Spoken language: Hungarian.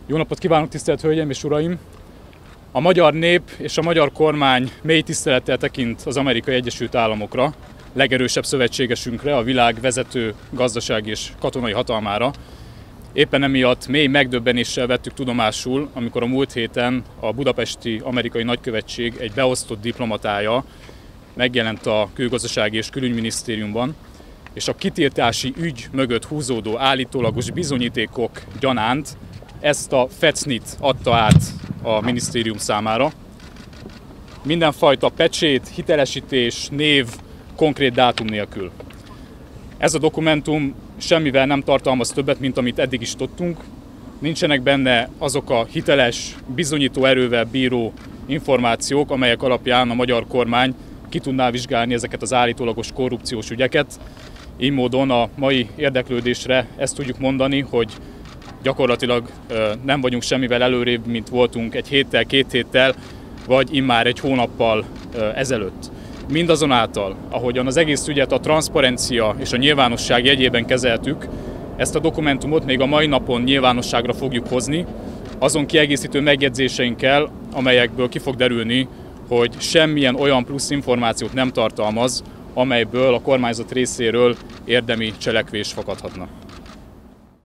Jó napot kívánok, tisztelt Hölgyeim és Uraim! A magyar nép és a magyar kormány mély tisztelettel tekint az Amerikai Egyesült Államokra, legerősebb szövetségesünkre, a világ vezető gazdasági és katonai hatalmára. Éppen emiatt mély megdöbbenéssel vettük tudomásul, amikor a múlt héten a budapesti amerikai nagykövetség egy beosztott diplomatája megjelent a Külgazdasági és Külügyminisztériumban, és a kitiltási ügy mögött húzódó állítólagos bizonyítékok gyanánt ezt a fecnit adta át a minisztérium számára. Mindenfajta pecsét, hitelesítés, név, konkrét dátum nélkül. Ez a dokumentum semmivel nem tartalmaz többet, mint amit eddig is tudtunk. Nincsenek benne azok a hiteles, bizonyító erővel bíró információk, amelyek alapján a magyar kormány ki tudná vizsgálni ezeket az állítólagos korrupciós ügyeket. Így módon a mai érdeklődésre ezt tudjuk mondani, hogy gyakorlatilag nem vagyunk semmivel előrébb, mint voltunk egy héttel, 2 héttel, vagy immár egy hónappal ezelőtt. Mindazonáltal, ahogyan az egész ügyet a transzparencia és a nyilvánosság jegyében kezeltük, ezt a dokumentumot még a mai napon nyilvánosságra fogjuk hozni, azon kiegészítő megjegyzéseinkkel, amelyekből ki fog derülni, hogy semmilyen olyan plusz információt nem tartalmaz, amelyből a kormányzat részéről érdemi cselekvés fakadhatna.